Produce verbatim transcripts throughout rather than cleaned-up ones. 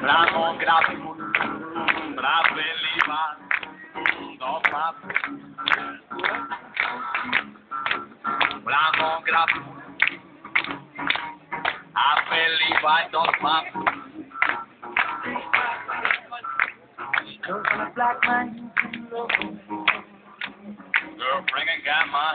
Bravo, bravo, bravo, Eliva, do papo. Bravo, bravo, a Eliva, do papo. Girl from a black man, Girl, bringing gamma.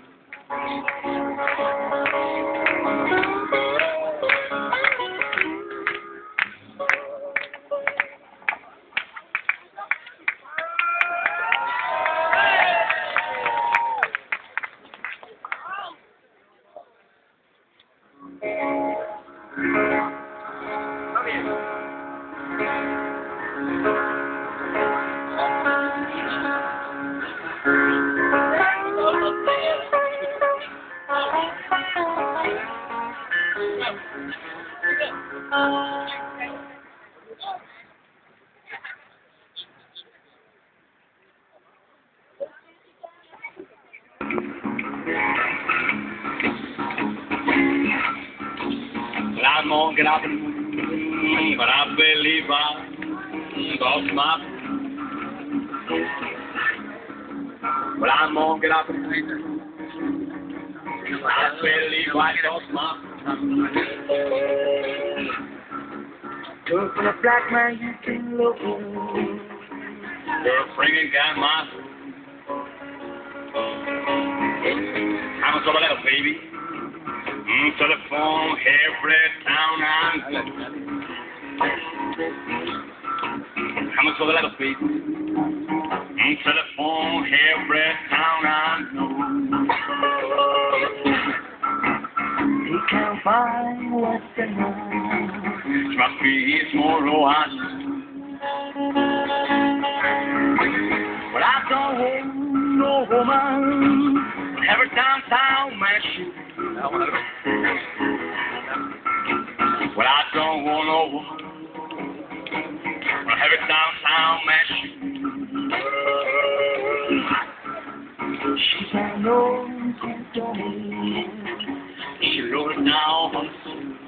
Bravo, bravo, bravo, Eliva, do papo. Bravo, bravo, bravo, Eliva, do papo. girl from a black man, you can look. Girl, bringing gamma. I'm a trouble, baby. Mm, telephone, every town and I'm a trouble, baby. Mm, telephone, every town and He can't find what's the home. Trust me, it's more rohan. But I don't want no woman. Every downtown man shoot. Well, I don't want no woman. Well, every downtown man shoot. She got no symptoms. She wrote it down on the suit.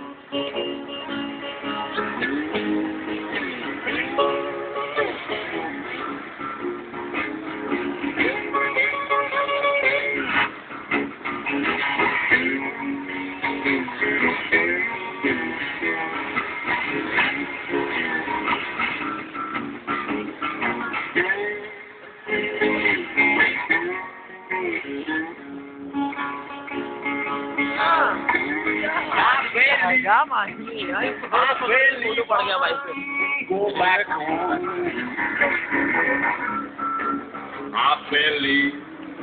क्या माही यार photo पड़ गया भाई पे Go back home. I believe,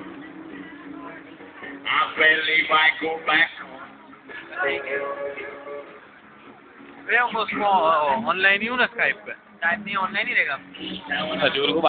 I believe I go back home. मैं उसको online ही हूँ ना स्काइप पे स्काइप नहीं ऑनलाइन ही रहेगा।